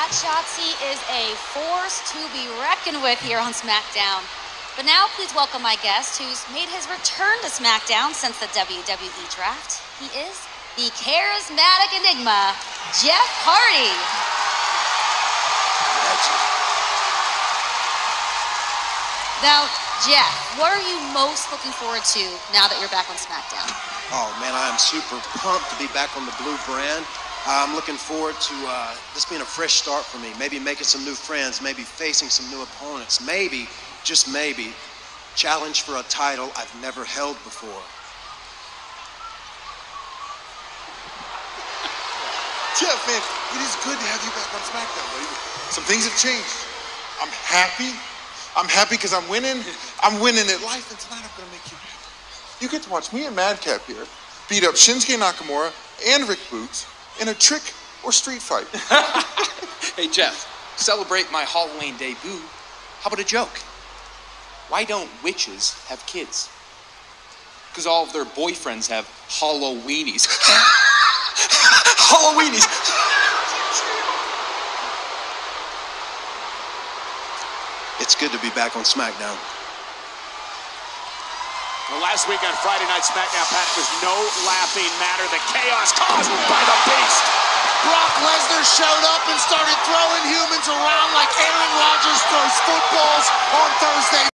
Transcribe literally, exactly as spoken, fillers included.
That Shotzi is a force to be reckoned with here on SmackDown. But now, please welcome my guest, who's made his return to SmackDown since the W W E draft. He is the charismatic enigma, Jeff Hardy. Now, Jeff, what are you most looking forward to now that you're back on SmackDown? Oh, man, I am super pumped to be back on the Blue brand. I'm looking forward to uh, this being a fresh start for me, maybe making some new friends, maybe facing some new opponents, maybe, just maybe, challenge for a title I've never held before. Jeff, man, it is good to have you back on SmackDown, buddy. Some things have changed. I'm happy. I'm happy because I'm winning. I'm winning at life, and tonight I'm going to make you happy. You get to watch me and Madcap here beat up Shinsuke Nakamura and Rick Boots in a trick or street fight. Hey, Jeff, celebrate my Halloween debut. How about a joke? Why don't witches have kids? Because all of their boyfriends have Halloweenies. Halloweenies. It's good to be back on SmackDown. Well, last week on Friday Night SmackDown, Pat, was no laughing matter. The chaos caused by the Beast. Brock Lesnar showed up and started throwing humans around like Aaron Rodgers throws footballs on Thursday.